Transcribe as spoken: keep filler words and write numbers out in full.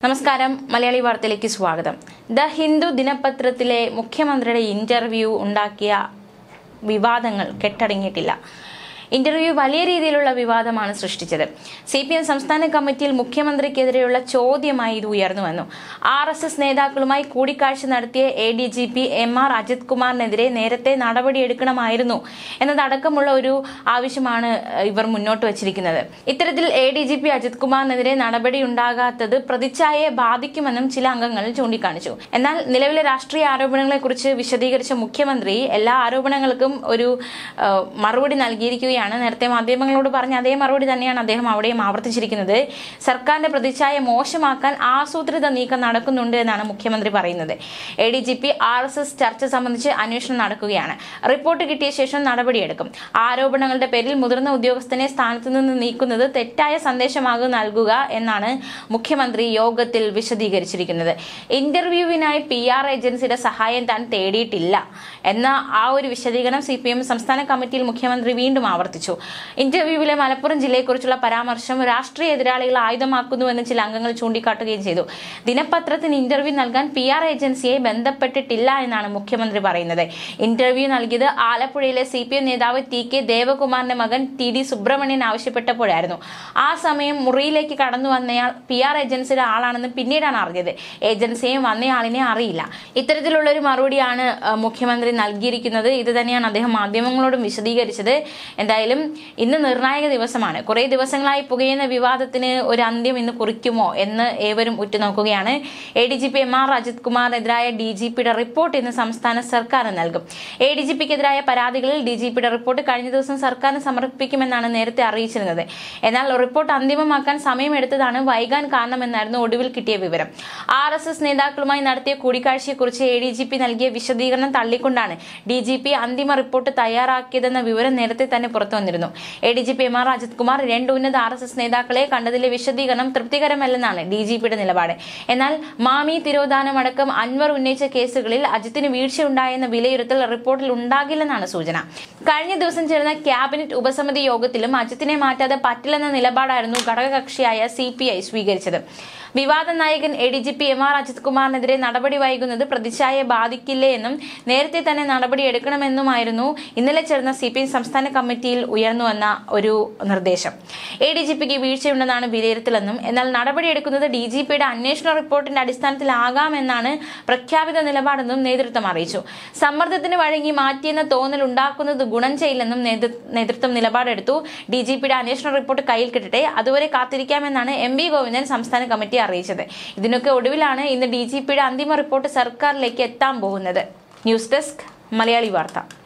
നമസ്കാരം മലയാളി വാർത്തയിലേക്ക് സ്വാഗതം. ദ ഹിന്ദു ദിനപത്രത്തിലെ മുഖ്യമന്ത്രിയുടെ ഇന്റർവ്യൂ ഉണ്ടാക്കിയ വിവാദങ്ങൾ കെട്ടടങ്ങിയിട്ടില്ല. ഇന്റർവ്യൂ വലിയ രീതിയിലുള്ള വിവാദമാണ് സൃഷ്ടിച്ചത്. സി പി എം സംസ്ഥാന കമ്മിറ്റിയിൽ മുഖ്യമന്ത്രിക്കെതിരെയുള്ള ചോദ്യമായി ഇത് ഉയർന്നു വന്നു. ആർ എസ് എസ് നേതാക്കളുമായി കൂടിക്കാഴ്ച നടത്തിയ A D G P M R Ajith കുമാറിനെതിരെ നേരത്തെ നടപടിയെടുക്കണമായിരുന്നു എന്നതടക്കമുള്ള ഒരു ആവശ്യമാണ് ഇവർ മുന്നോട്ട് വച്ചിരിക്കുന്നത്. ഇത്തരത്തിൽ A D G P Ajith കുമാറിനെതിരെ നടപടി ഉണ്ടാകാത്തത് പ്രതിച്ഛായയെ ബാധിക്കുമെന്നും ചില അംഗങ്ങൾ ചൂണ്ടിക്കാണിച്ചു. എന്നാൽ നിലവിലെ രാഷ്ട്രീയ ആരോപണങ്ങളെ കുറിച്ച് വിശദീകരിച്ച മുഖ്യമന്ത്രി എല്ലാ ആരോപണങ്ങൾക്കും ഒരു മറുപടി നൽകിയിരിക്കുകയാണ്. നേരത്തെ മാധ്യമങ്ങളോട് പറഞ്ഞ അതേ മറുപടി തന്നെയാണ് അദ്ദേഹം അവിടെയും ആവർത്തിച്ചിരിക്കുന്നത്. സർക്കാരിന്റെ പ്രതിച്ഛായ മോശമാക്കാൻ ആസൂത്രിത നീക്കം നടക്കുന്നുണ്ട് എന്നാണ് മുഖ്യമന്ത്രി പറയുന്നത്. A D G P R S S ചർച്ച സംബന്ധിച്ച് അന്വേഷണം നടക്കുകയാണ്. റിപ്പോർട്ട് കിട്ടിയ ശേഷം നടപടിയെടുക്കും. ആരോപണങ്ങളുടെ പേരിൽ മുതിർന്ന ഉദ്യോഗസ്ഥനെ സ്ഥാനത്ത് നിന്ന് നീക്കുന്നത് തെറ്റായ സന്ദേശമാകും നൽകുക എന്നാണ് മുഖ്യമന്ത്രി യോഗത്തിൽ വിശദീകരിച്ചിരിക്കുന്നത്. ഇന്റർവ്യൂവിനായി പി ആർ ഏജൻസിയുടെ സഹായം താൻ തേടിയിട്ടില്ല എന്ന ആ ഒരു വിശദീകരണം സി പി എം സംസ്ഥാന കമ്മിറ്റിയിൽ മുഖ്യമന്ത്രി വീണ്ടും ആവർത്തിച്ചു. ഇന്റർവ്യൂവിലെ മലപ്പുറം ജില്ലയെക്കുറിച്ചുള്ള പരാമർശം രാഷ്ട്രീയ എതിരാളികൾ ആയുധമാക്കുന്നുവെന്ന് ചില അംഗങ്ങൾ ചൂണ്ടിക്കാട്ടുകയും ചെയ്തു. ദിനപത്രത്തിന് ഇന്റർവ്യൂ നൽകാൻ പി ആർ ഏജൻസിയെ ബന്ധപ്പെട്ടിട്ടില്ല എന്നാണ് മുഖ്യമന്ത്രി പറയുന്നത്. ഇന്റർവ്യൂ നൽകിയത് ആലപ്പുഴയിലെ സി പി എം നേതാവ് ടി കെ ദേവകുമാറിന്റെ മകൻ ടി ഡി സുബ്രഹ്മണ്യൻ ആവശ്യപ്പെട്ടപ്പോഴായിരുന്നു. ആ സമയം മുറിയിലേക്ക് കടന്നു വന്നയാൾ പി ആർ ഏജൻസിയുടെ ആളാണെന്ന് പിന്നീടാണ് അറിഞ്ഞത്. ഏജൻസിയെയും വന്നയാളിനെ അറിയില്ല. ഇത്തരത്തിലുള്ള ഒരു മറുപടിയാണ് മുഖ്യമന്ത്രി നൽകിയിരിക്കുന്നത്. ഇത് തന്നെയാണ് അദ്ദേഹം മാധ്യമങ്ങളോടും വിശദീകരിച്ചത്. എന്തായാലും ഇന്ന് നിർണായക ദിവസമാണ്. കുറെ ദിവസങ്ങളായി പുകയുന്ന വിവാദത്തിന് ഒരു അന്ത്യം ഇന്ന് കുറിക്കുമോ എന്ന് ഏവരും ഉറ്റുനോക്കുകയാണ്. A D G P M R Ajith കുമാറിനെതിരായ ഡി ജി പിയുടെ റിപ്പോർട്ട് ഇന്ന് സംസ്ഥാന സർക്കാർ നൽകും. എ ഡി ജി പിക്കെതിരായ പരാതികളിൽ ഡി ജി പിയുടെ റിപ്പോർട്ട് കഴിഞ്ഞ ദിവസം സർക്കാരിന് സമർപ്പിക്കുമെന്നാണ് നേരത്തെ അറിയിച്ചിരുന്നത്. എന്നാൽ റിപ്പോർട്ട് അന്തിമമാക്കാൻ സമയമെടുത്തതാണ് വൈകാൻ കാരണമെന്നായിരുന്നു ഒടുവിൽ കിട്ടിയ വിവരം. ആർ എസ് എസ് നേതാക്കളുമായി നടത്തിയ കൂടിക്കാഴ്ചയെക്കുറിച്ച് എ ഡി ജി പി നൽകിയ വിശദീകരണം തള്ളിക്കൊണ്ടാണ് ഡി ജി പി അന്തിമ റിപ്പോർട്ട് തയ്യാറാക്കിയതെന്ന വിവരം നേരത്തെ തന്നെ പുറത്തു വന്നിരുന്നു. A D G P M R Ajith Kumar രണ്ട് ഉന്നത ആർ എസ് എസ് നേതാക്കളെ കണ്ടതിലെ വിശദീകരണം തൃപ്തികരമല്ലെന്നാണ് ഡി ജി പിയുടെ നിലപാട്. എന്നാൽ മാമി തിരോധാനമടക്കം അൻവർ ഉന്നയിച്ച കേസുകളിൽ അജിത്തിന് വീഴ്ചയുണ്ടായെന്ന വിലയിരുത്തൽ റിപ്പോർട്ടിൽ ഉണ്ടാകില്ലെന്നാണ് സൂചന. കഴിഞ്ഞ ദിവസം ചേർന്ന ക്യാബിനറ്റ് ഉപസമിതി യോഗത്തിലും അജിത്തിനെ മാറ്റാതെ പറ്റില്ലെന്ന നിലപാടായിരുന്നു ഘടകകക്ഷിയായ സി പി ഐ സ്വീകരിച്ചത്. വിവാദ നായകൻ A D G P M R Ajith കുമാറിനെതിരെ നടപടി വൈകുന്നത് പ്രതിച്ഛായയെ ബാധിക്കില്ലേ എന്നും നേരത്തെ തന്നെ നടപടി എടുക്കണമെന്നുമായിരുന്നു ഇന്നലെ ചേർന്ന സി പി എം സംസ്ഥാന കമ്മിറ്റിയിൽ ഉയർന്നു വന്ന ഒരു നിർദ്ദേശം. എ ഡി ജി പിക്ക് വീഴ്ചയുണ്ടെന്നാണ് വിലയിരുത്തലെന്നും എന്നാൽ നടപടിയെടുക്കുന്നത് ഡി ജി പിയുടെ അന്വേഷണ റിപ്പോർട്ടിന്റെ അടിസ്ഥാനത്തിലാകാമെന്നാണ് പ്രഖ്യാപിത നിലപാടെന്നും നേതൃത്വം അറിയിച്ചു. സമ്മർദ്ദത്തിന് വഴങ്ങി മാറ്റിയെന്ന തോന്നൽ ഉണ്ടാക്കുന്നത് ഗുണം ചെയ്യില്ലെന്നും നേതൃത്വം നിലപാടെടുത്തു. ഡി ജി പിയുടെ അന്വേഷണ റിപ്പോർട്ട് കയ്യിൽ കിട്ടട്ടെ, അതുവരെ കാത്തിരിക്കാമെന്നാണ് എം വി ഗോവിന്ദൻ സംസ്ഥാന കമ്മിറ്റി അറിയിച്ചത്. ഇതിനൊക്കെ ഒടുവിലാണ് ഇന്ന് ഡി ജി പിയുടെ അന്തിമ റിപ്പോർട്ട് സർക്കാരിലേക്ക് എത്താൻ പോകുന്നത്. ന്യൂസ് ഡെസ്ക് മലയാളി വാർത്ത.